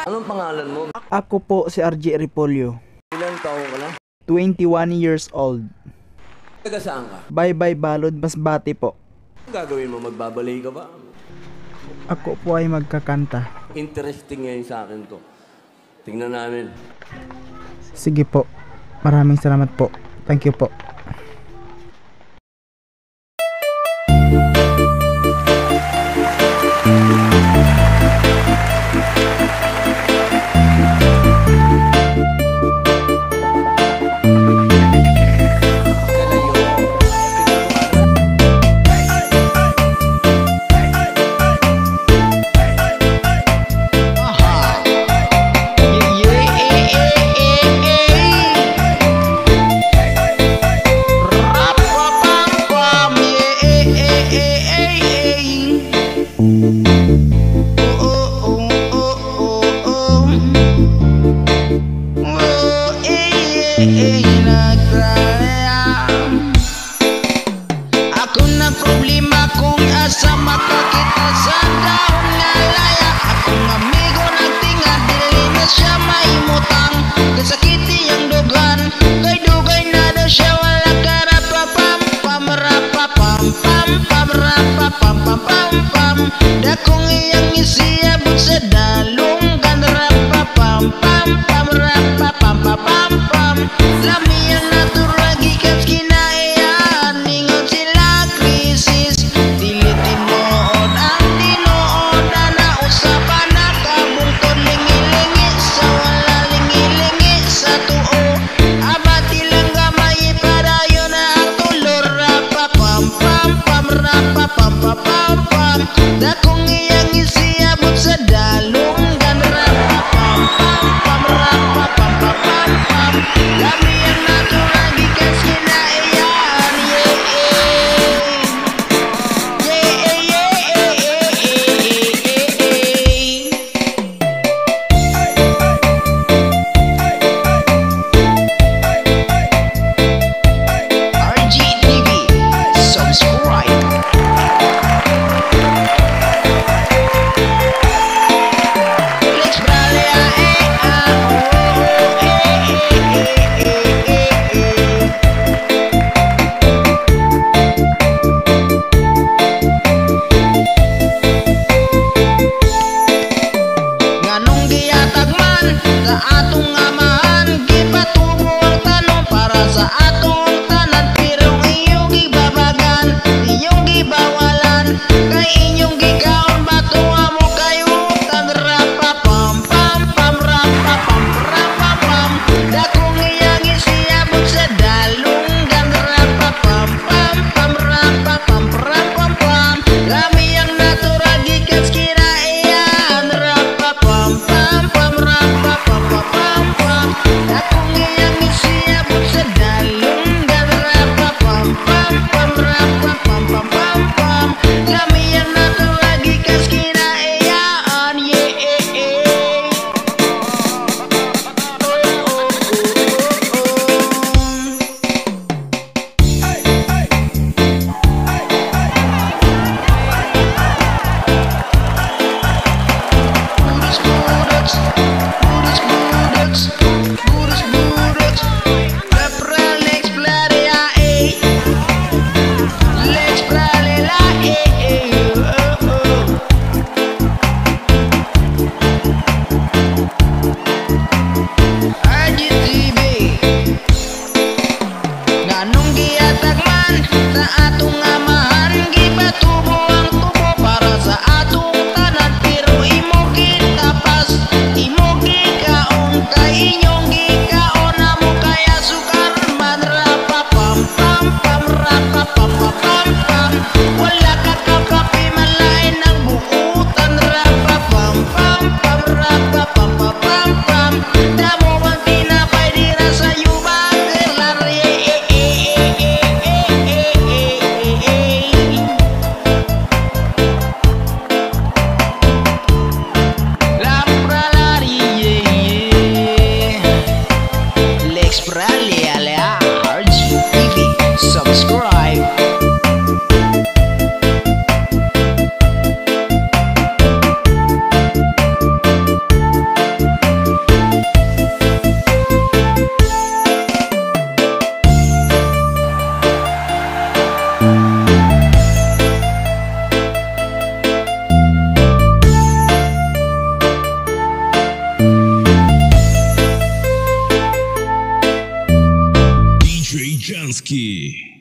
Anong pangalan mo? Ako po si RJ Ripolio. Ilang taon ka na? 21 years old. Taga saan ka? Bye-bye Balod, Masbate po. Ang gagawin mo? Magbabalay ka ba? Ako po ay magkakanta. Interesting ngayon sa akin to. Tingnan namin. Sige po. Maraming salamat po. Thank you po. Ako na problema kung asa makakita sa daon nga laya. Akong amigo nagtingad dili na siya maimutang. Kasakiti ang dugan kay dugay na daw siya wala karapapam pam rapapam pam pam rapapam pam pam pam. Dakong iyang isiyabot sa dalong kan rapapam pam pam rapapam pam pam pam. Lami ang naturagi kat kinaiyan ningon sila krisis. Dili tinuod ang tinuod na usapan na kabungtod lingi-lingi sa wala lingi-lingi sa tuo. Abati lang gamay padayon na ang tulor rapapam pam pam rapapam pam pam pam. Dakong iyang isiyabot sa dalong gan rapapam pam pam rapapam pam pam pam. Lami ang naturagi kat kinaiyan. RGTV, subscribe. Rizky.